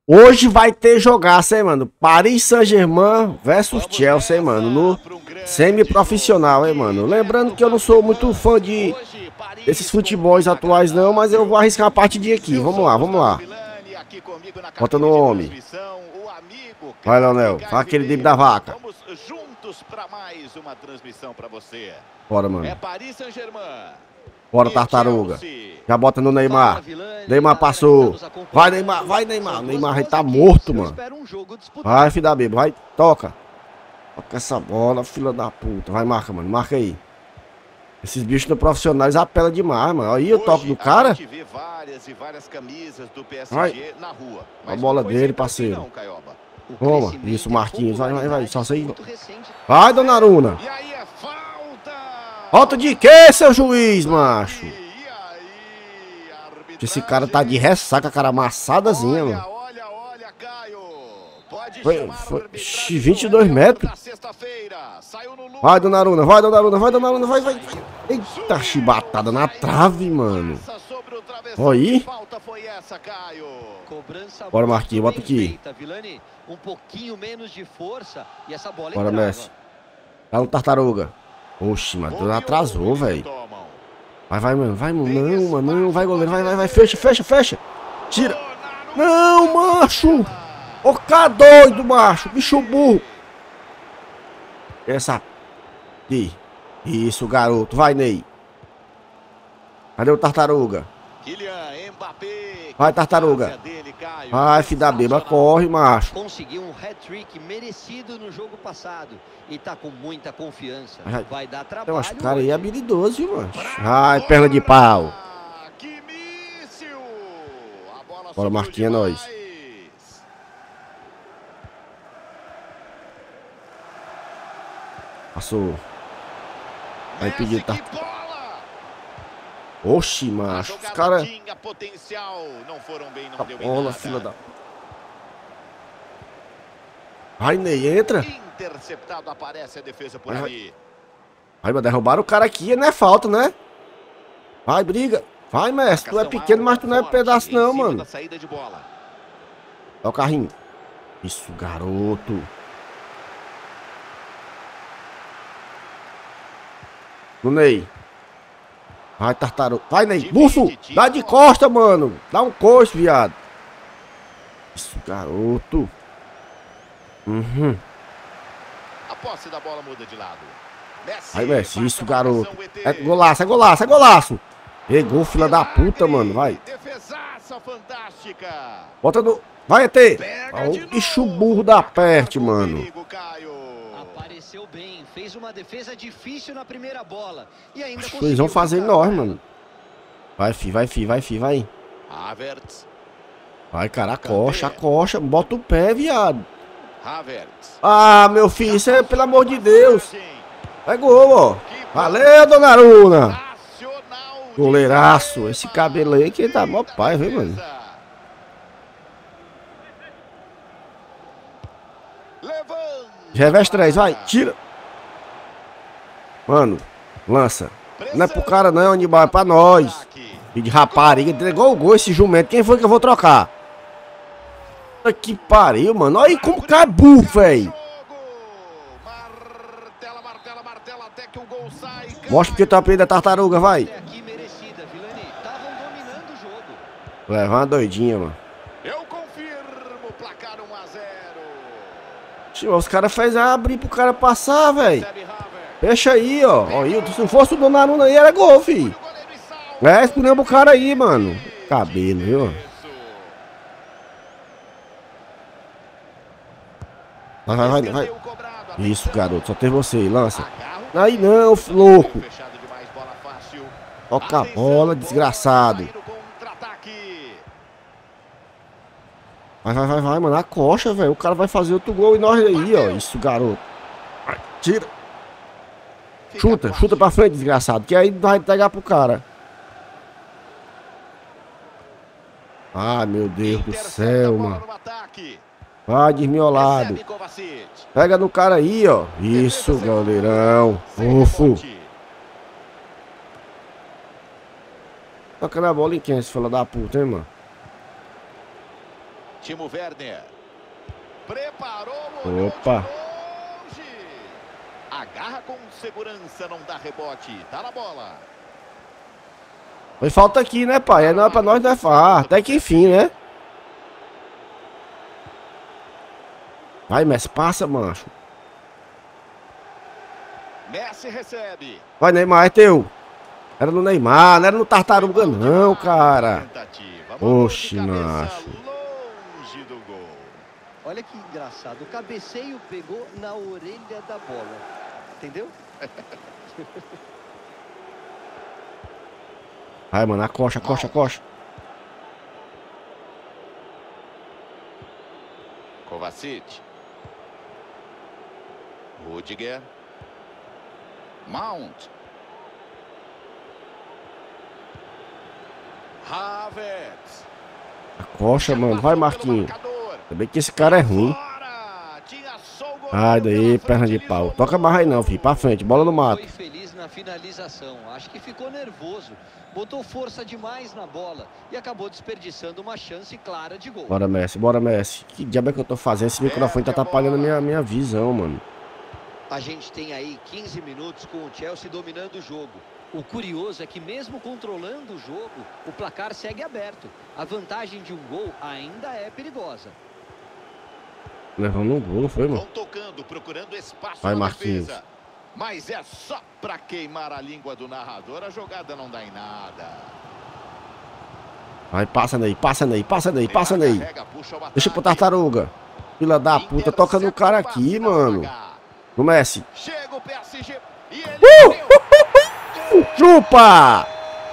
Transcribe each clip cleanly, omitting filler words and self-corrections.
Hoje vai ter jogaço, hein, mano? Paris Saint-Germain versus Chelsea, hein, mano? No semi-profissional, hein, mano? Lembrando que eu não sou muito fã desses futebols atuais, não, mas eu vou arriscar a partidinha aqui. Vamos lá, vamos lá. Bota no homem. Vai, Leonel. Faz aquele drible da vaca. Bora, mano. Bora, tartaruga. Já bota no Neymar. Neymar passou. Vai, Neymar. Vai, Neymar. O Neymar tá morto, mano. Vai, filho da beba. Vai, toca. Toca essa bola, filha da puta. Vai, marca, mano. Marca aí. Esses bichos no profissionais apelam demais, mano. Aí o toque do cara. Vai. A bola dele, parceiro. Toma. Isso, Marquinhos. Vai, vai, vai. Só sei. Vai, Donnarumma. Falta de quê, seu juiz, macho? Esse cara tá de ressaca, cara amassadazinha, mano. Foi 22 metros. Vai, Donnarumma, vai, Donnarumma, vai, Donnarumma, vai, vai. Eita, chibatada na trave, mano. Olha aí. Bora, Marquinhos, bota aqui. Bora, Messi. Dá um tartaruga. Oxi, mano, atrasou, velho. Vai, vai, mano, vai, mano. Não, mano, não, vai, goleiro, vai, vai, vai. Fecha, fecha, fecha. Tira. Não, macho. Ô, cara doido, macho. Bicho burro. Essa. Isso, garoto. Vai, Ney. Cadê o tartaruga? Vai, tartaruga. Vai, filho da beba, corre, macho. Conseguiu um hat-trick merecido no jogo passado e tá com muita confiança. Vai dar trabalho. Eu acho que o cara aí é habilidoso, viu, mano? Ai, perna de pau. Bora, Marquinhos, é nóis. Passou. Vai pedir, tá? Oxi, macho. Os caras. Bola, fila da. Vai, Ney, entra. Interceptado, aparece a defesa por ali. Vai, mas derrubaram o cara aqui, não é falta, né? Vai, briga. Vai, mestre. Tu é pequeno, mas tu não é pedaço, não, mano. Olha o carrinho. Isso, garoto. No Ney. Vai, tartaruga. Vai, Ney. Bufo. Dá de costa, mano. Dá um coice, viado. Isso, garoto. Uhum. A posse da bola muda de lado. Aí, Messi. Isso, garoto. É golaço, é golaço, é golaço. Pegou, filha da puta, mano. Vai. Bota no... Vai, ET. Olha o bicho burro da peste, mano. Apareceu bem, fez uma defesa difícil na primeira bola e ainda eles vão fazer nós, mano. Vai, fi, vai, fi, vai, fi, vai. Vai, cara, a coxa, bota o pé, viado. Ah, meu filho, isso é pelo amor de Deus. Vai gol, ó. Valeu, Donnarumma. Goleiraço. Esse cabelo aí que tá mó pai, viu, mano? Reveste 3, vai, tira. Mano, lança. Não é pro cara não, Anibal, é pra nós. E de rapariga, entregou o gol esse jumento. Quem foi que eu vou trocar? Que pariu, mano. Olha aí como cai burro, velho. Mostra porque tu aprende a tartaruga, vai. Leva uma doidinha, mano. Os caras fez abrir pro cara passar, velho. Fecha aí, ó. Se não fosse o Donnarumma aí, era gol, filho. É, escolhemos o cara aí, mano. Cabelo, viu? Vai, vai, vai, vai. Isso, garoto. Só tem você aí, lança. Aí não, louco. Toca a bola, desgraçado. Vai, vai, vai, vai, mano. A coxa, velho. O cara vai fazer outro gol e nós aí, ó. Isso, garoto. Vai, tira. Chuta, chuta pra frente, desgraçado. Que aí vai entregar pro cara. Ai, meu Deus do céu, mano. Vai, desmiolado. Pega no cara aí, ó. Isso, goleirão. Ufo. Toca na bola em quem, esse filho da puta, hein, mano? Timo Werner. Preparou. Opa. Agarra com segurança, não dá rebote. Tá na bola. Foi falta aqui, né, pai? Não é pra nós, não é fácil. Até que enfim, né? Vai, Messi, passa, mancho. Messi recebe. Vai, Neymar, é teu. Era no Neymar, não era no Tartaruga, não, cara. Oxi, macho. Longe do gol. Olha que engraçado. O cabeceio pegou na orelha da bola. Entendeu? Vai, mano, a coxa. Kovacic. Rudiger. Mount. Havertz. A coxa, mano. Vai, Marquinhos. Também que esse cara é ruim. Ai, daí, perna de pau. Toca mais aí não, filho. Pra frente, bola no mato. Foi feliz na finalização. Acho que ficou nervoso. Botou força demais na bola e acabou desperdiçando uma chance clara de gol. Bora, Messi. Que diabo é que eu tô fazendo? Esse microfone tá atrapalhando a minha visão, mano. A gente tem aí 15 minutos com o Chelsea dominando o jogo. O curioso é que mesmo controlando o jogo, o placar segue aberto. A vantagem de um gol ainda é perigosa. Levando um gol, não foi, mano? Vão tocando, procurando espaço. Vai, Marquinhos. Mas é só pra queimar a língua do narrador. A jogada não dá em nada. Vai, passa Ney. Deixa pro Tartaruga. Fila da puta, toca no cara aqui, mano. No Messi. Chega o PSG e ele chupa!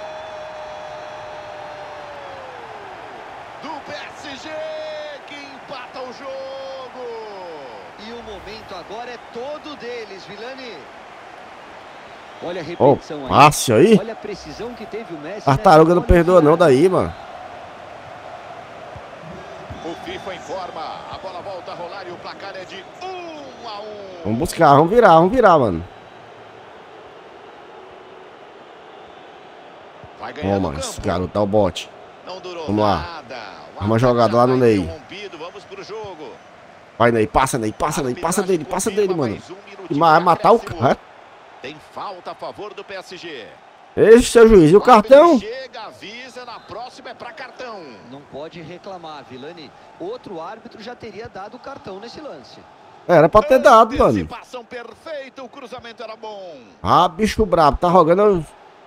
Do PSG que empata o jogo. E o momento agora é todo deles, Vilani. Olha a repetição aí. Passe aí. Olha a precisão que teve o Messi. Tartaruga não perdoa não daí, mano. O FIFA informa. A bola volta a rolar e o placar é de 1-1. Vamos buscar, vamos virar, mano. Toma, esse garoto dá o bote. Vamos lá. Uma jogada lá no Ney. Vai, Ney, passa dele, mano. E vai matar o cara. Tem falta a favor do PSG. Esse seu juiz, e o cartão? Chega, avisa, na próxima é pra cartão. Não pode reclamar, Vilani. Outro árbitro já teria dado o cartão nesse lance. Era pra ter dado, mano. Antecipação perfeita, o cruzamento era bom. Ah, bicho brabo, tá rogando.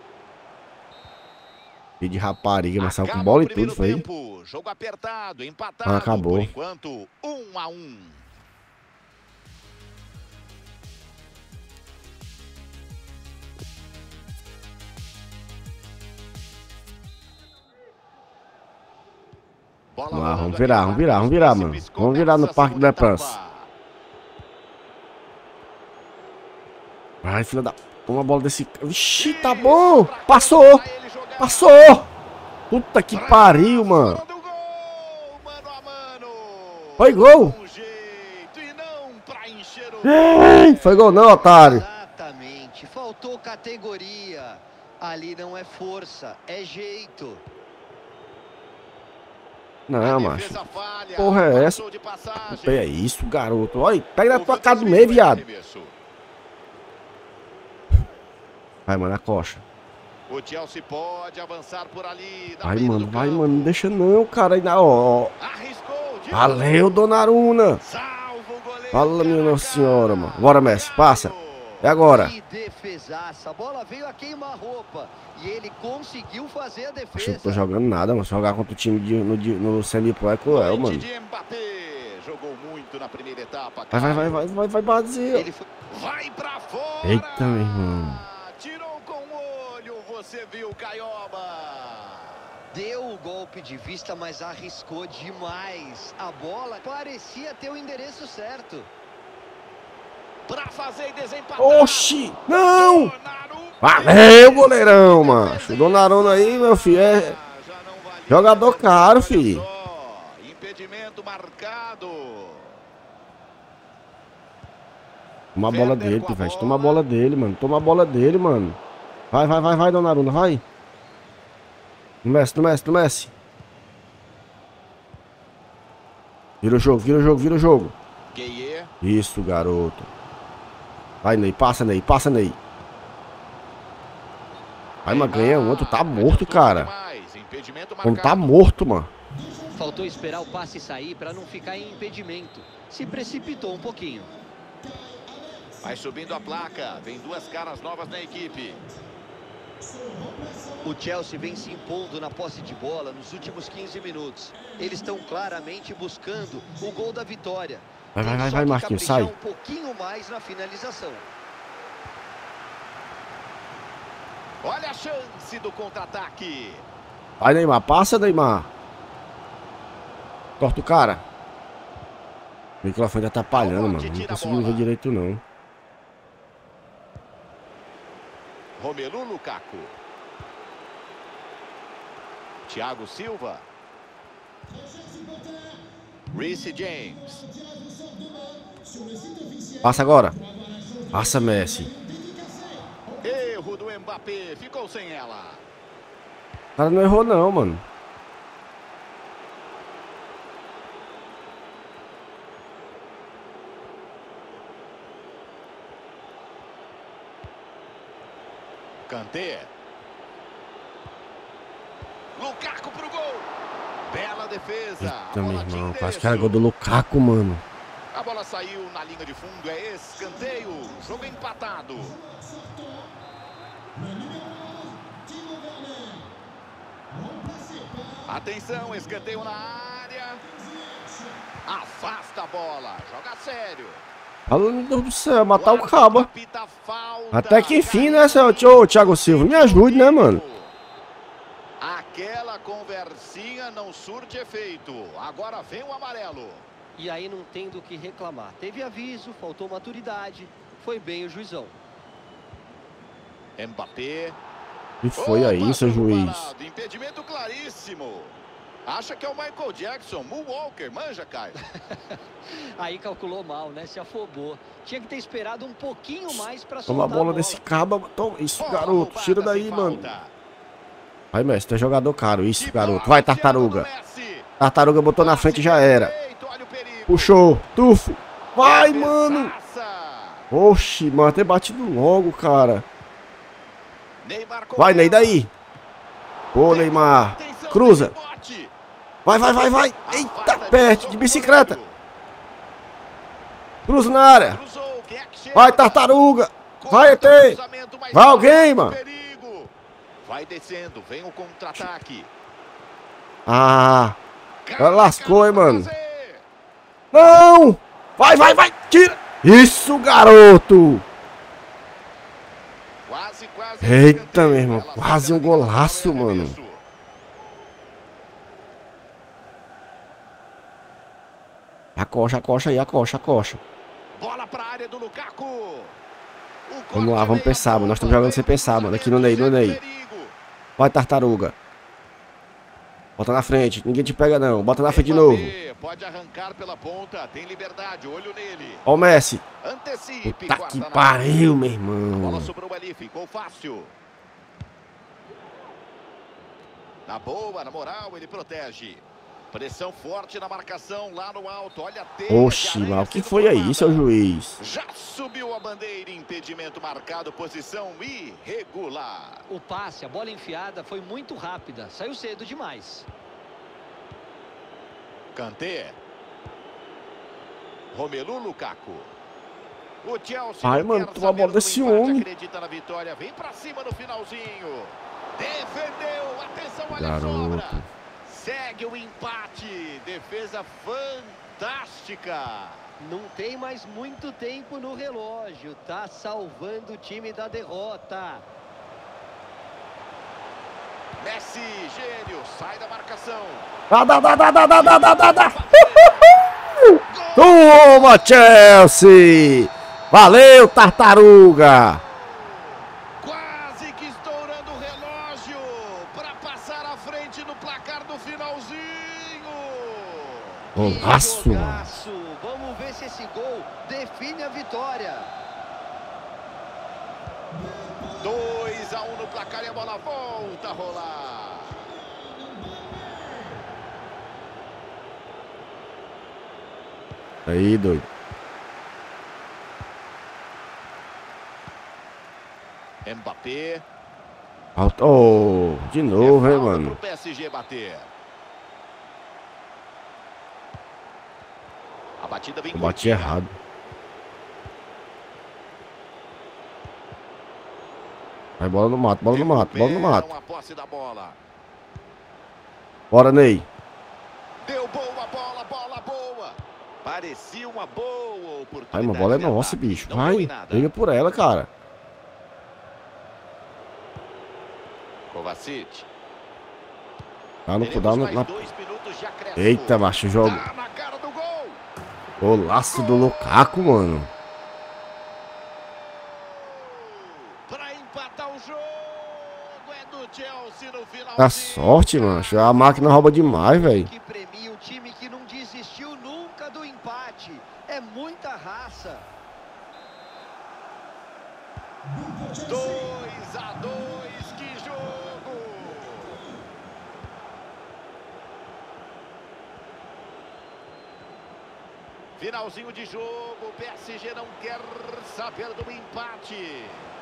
Filho de rapariga, mas saiu com bola e tudo, foi. Jogo apertado, empatado. Ah, acabou. Por enquanto, 1-1. Vamos lá, vamos virar, mano. Vamos virar no Parque da França. Vai, filha da... Toma a bola desse... Vixi, tá bom. Passou. Puta que pariu, mano. Foi gol. Ei, foi gol não, otário. Exatamente. Faltou categoria. Ali não é força, é jeito. Não, macho. Porra é essa? Que é isso, garoto? Olha, pega na tua casa do meio, viado. Vai, mano, a coxa. O Chelsea pode avançar por ali. Vai, mano, não deixa não, cara. Ó. Valeu, Donnarumma. Fala, minha Nossa Senhora, mano. Bora, Messi, passa. É agora. Que defesaça. A bola veio a queima-roupa. E ele conseguiu fazer a defesa. Acho que não tô jogando nada, mano. Jogar contra o time no semi-pro é cruel, mano. Jogou muito na primeira etapa. Vai, Brasil. Vai pra fora. Eita, meu irmão. Tirou com o olho. Você viu, Caioba. Deu o golpe de vista, mas arriscou demais. A bola parecia ter o endereço certo. Pra fazer e desempatar. Oxi, não! Valeu, goleirão, macho. O Donnarumma aí, meu filho, é jogador caro, filho. Impedimento marcado. Toma a bola dele, pivete. Toma a bola dele, mano. Vai, Donnarumma, vai. No Messi. Vira o jogo, vira o jogo, vira o jogo. Isso, garoto. Vai, Ney, passa, Ney, passa, Ney. Vai, mas ganha um, tu tá morto, cara. Não tá morto, mano. Faltou esperar o passe sair para não ficar em impedimento. Se precipitou um pouquinho. Vai subindo a placa. Vem duas caras novas na equipe. O Chelsea vem se impondo na posse de bola nos últimos 15 minutos. Eles estão claramente buscando o gol da vitória. Vai, Marquinhos, sai. Um pouquinho mais na finalização. Olha a chance do contra-ataque. Vai, Neymar, passa, Neymar. Corta o cara. O microfone tá atrapalhando, mano. Não consigo ver direito, não. Romelu Lukaku. Thiago Silva. Reece James. Passa agora. Passa, Messi. Erro do Mbappé. Ficou sem ela. O cara não errou, não, mano. Kanté. Lukaku pro gol. Bela defesa. Eita, meu irmão, quase que era gol do Lukaku, mano. A bola saiu na linha de fundo, é escanteio. Jogo empatado. Atenção, escanteio na área. Afasta a bola, joga sério. Meu Deus do céu, matar o cabo. Até que enfim, né, seu Thiago Silva? Me ajude, né, mano? Aquela conversinha não surte efeito. Agora vem o amarelo. E aí não tem do que reclamar. Teve aviso, faltou maturidade. Foi bem o juizão. Mbappé. E foi aí, seu juiz? Impedimento claríssimo. Acha que é o Michael Jackson, Moonwalker, manja, Caio. Aí calculou mal, né? Se afobou. Tinha que ter esperado um pouquinho mais pra soltar Toma a bola desse cabo. Toma isso, garoto. Tira daí, mano. Vai, Messi, tu é jogador caro. Isso, garoto. Vai, Tartaruga. Tartaruga botou na frente e já era. Puxou. Tufo. Vai, mano. Oxi, mano. Ter batido logo, cara. Vai, Ney, daí. Ô, Neymar. Cruza. Vai. Eita, perto de bicicleta. Cruza na área. Vai, Tartaruga. Vai, ET. Vai alguém, mano. Vai descendo, vem o contra-ataque. Ah. Ela lascou, hein, mano. Não. Vai. Tira. Isso, garoto. Eita, meu irmão. Quase um golaço, mano. Acocha aí, acocha. Bola pra área do Lukaku. Vamos lá, vamos pensar, mano. Nós estamos jogando sem pensar, mano. Aqui no Ney. Vai, Tartaruga. Bota na frente. Ninguém te pega, não. Bota na frente de novo. Pode arrancar pela ponta. Tem liberdade. Olho nele. Ó o Messi. Antecipe. Puta que pariu, meu irmão. A bola sobrou ali. Ficou fácil. Na boa, na moral, ele protege. Pressão forte na marcação lá no alto. Olha a teia. Oxi, mas o que foi aí, seu juiz? Já subiu a bandeira. Impedimento marcado. Posição irregular. O passe, a bola enfiada foi muito rápida. Saiu cedo demais. Kanté. Romelu Lukaku. O Chelsea. Ai, mano, toma a bola desse homem. Acredita na vitória. Vem pra cima no finalzinho. Defendeu. Atenção, olha a garoto. sobra. Segue o empate. Defesa fantástica. Não tem mais muito tempo no relógio. Tá salvando o time da derrota. Messi, gênio. Sai da marcação. Dá. Toma, Chelsea. Valeu, Tartaruga. Quase que estourando o relógio para passar à frente no placar do finalzinho. Golaço. Vamos ver se esse gol define a vitória. 2-1 no placar e a bola volta a rolar. Aí, doido. Mbappé. Oh, de novo, hein, mano. PSG bater. A batida vem. Eu bati errado. Vai, bola no mato, bola no mato, bola no mato. Bora, Ney. Deu boa bola, bola boa. Parecia uma boa oportunidade. Ai, uma bola é nossa, bicho. Vai, briga por ela, cara. Kovacic. Ah, não dá na... Eita, macho, o jogo. Golaço do Lukaku, mano. Pra empatar o jogo é do Chelsea no final. Dá sorte, macho. A máquina rouba demais, velho. Que premia o time que não desistiu nunca do empate. É muita raça. 2-2, que jogo! Finalzinho de jogo, o PSG não quer saber do empate.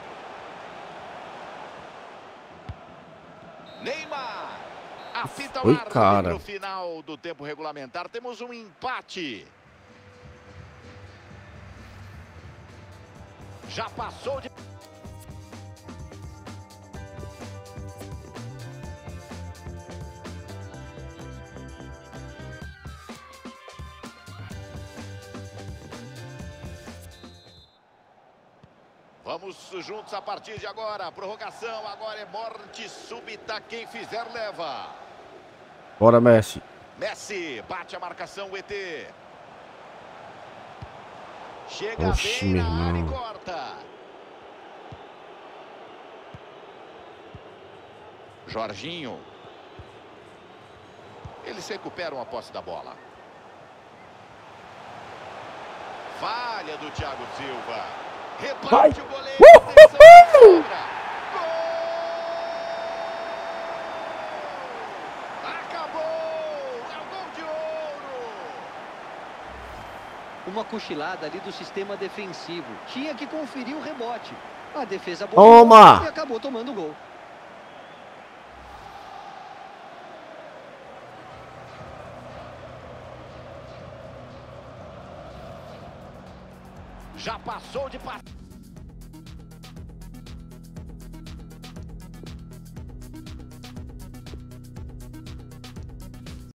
Neymar, apita o árbitro no final do tempo regulamentar. Temos um empate. Já passou de... Vamos juntos a partir de agora. Prorrogação, agora é morte súbita. Quem fizer leva. Bora, Messi. Messi, bate a marcação, o ET. Chega Oxi, bem meu na área e irmão. corta. Jorginho. Eles recuperam a posse da bola. Falha do Thiago Silva. Rebate o goleiro. Gol! Acabou! É o gol de ouro! Uma cochilada ali do sistema defensivo. Tinha que conferir o rebote. A defesa toma! E acabou tomando o gol. Já passou de passe.